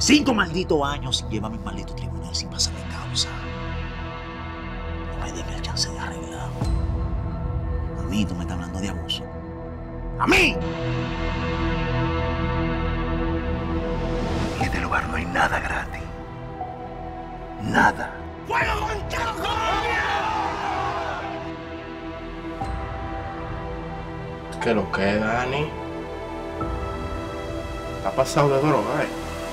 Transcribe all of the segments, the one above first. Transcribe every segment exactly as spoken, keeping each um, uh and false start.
Cinco malditos años sin llevarme al maldito tribunal, sin pasarme causa. No me den el chance de arreglar. A mí tú me estás hablando de abuso. ¡A mí! En este lugar no hay nada gratis. Nada. ¡Fuego con choco! ¿Qué lo que, Dani? ¿Ha pasado de droga, eh?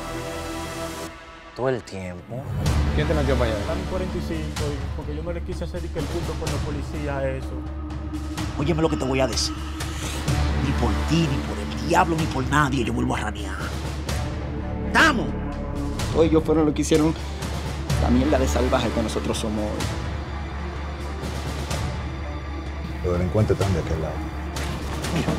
Todo el tiempo. ¿Quién te metió para allá? Dani cuarenta y cinco, porque yo no le quise hacer que el punto con los policías eso. Óyeme lo que te voy a decir. Ni por ti, ni por el diablo, ni por nadie yo vuelvo a ranear. ¡Estamos! Todos ellos fueron los que hicieron la mierda de salvaje que nosotros somos hoy. Los delincuentes están de aquel lado. Mira,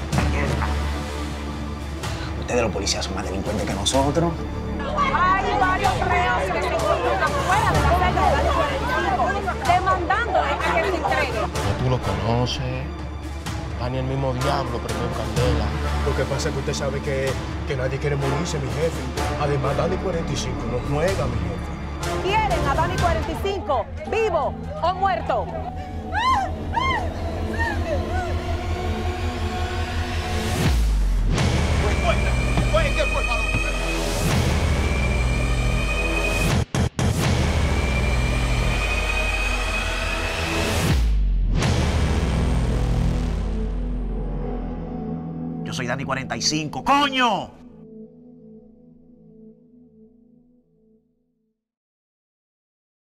ustedes los policías son más delincuentes que nosotros. Hay varios reos que se encuentran fuera de la celda de Dani cuarenta y cinco, demandándole a que se entregue. Que tú lo conoces. Dani el mismo diablo, prendió candela. Lo que pasa es que usted sabe que, que nadie quiere morirse, mi jefe. Además, Dani cuarenta y cinco no juega, mi jefe. ¿Quieren a Dani cuarenta y cinco vivo o muerto? Yo soy Dani cuarenta y cinco, ¡coño!